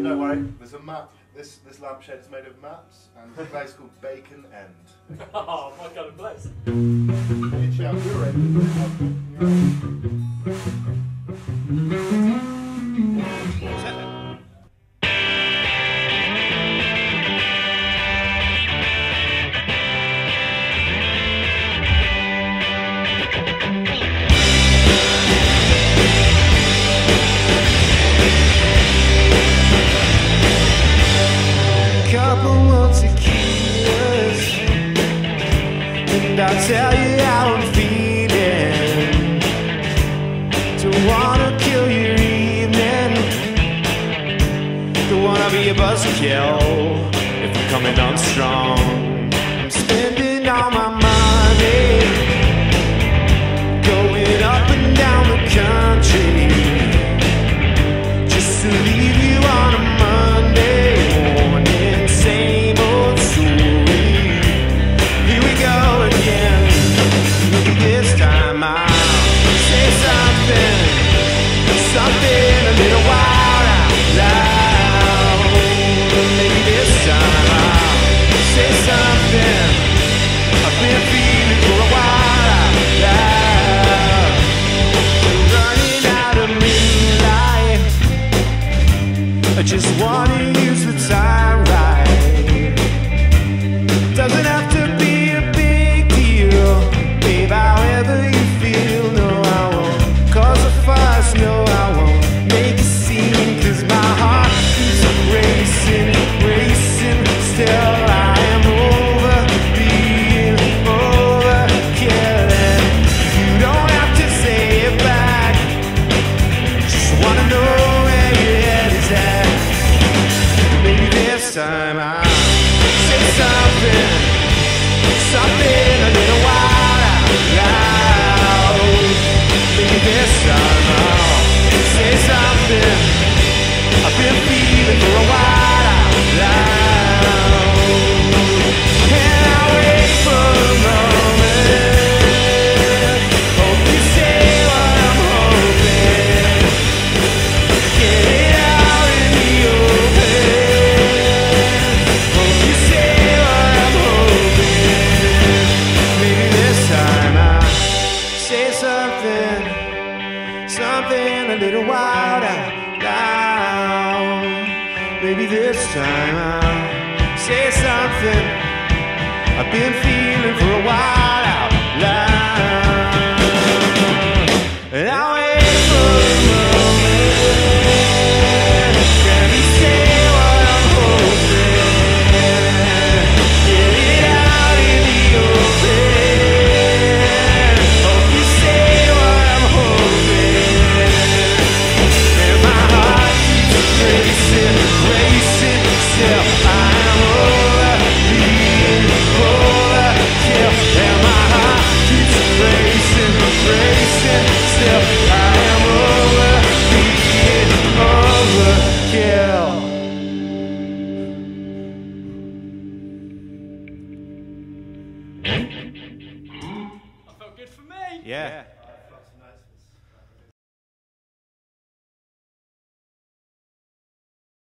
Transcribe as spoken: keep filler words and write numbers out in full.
don't worry, there's a map. This this lampshade is made of maps, and there's a place called Bacon End. Oh, my kind of place. It's out your end. I'll tell you how I'm feeling. Don't wanna kill your evening. Don't wanna be a buzzkill if I'm coming on strong. I'm spending all my money, going up and down the country, just to leave you on a Monday morning. Same old story. Here we go again. Maybe this time I'll say something, something a little wild out loud. Maybe this time I'll say something I've been feeling for a while out loud. Running out of moonlight, I just wanna use the time right. Doesn't have to be a big deal, babe, however you feel. No, I won't cause a fuss, no, I won't make a scene, cause my heart keeps racing, racing. Still I am over being overkill, and you don't have to say it back, just wanna know where your head is at. Maybe this time I'll say something, something a little wild out loud. Maybe this time I'll say something I've been feeling for a while out loud. And I wait for the moment, hope you say what I'm hoping, get it out in the open. Hope you say what I'm hoping. Maybe this time I'll say something, something a little wild out loud. Maybe this time I'll say something I've been feeling for a while out loud. And I'll wait for the moment, can you say what I'm hoping, get it out in the open. Hope you say what I'm hoping, and my heart keeps racing, racing. Still I am over being overkill, and my heart keeps racing, racing. Still I am over being overkill. That felt good for me. Yeah.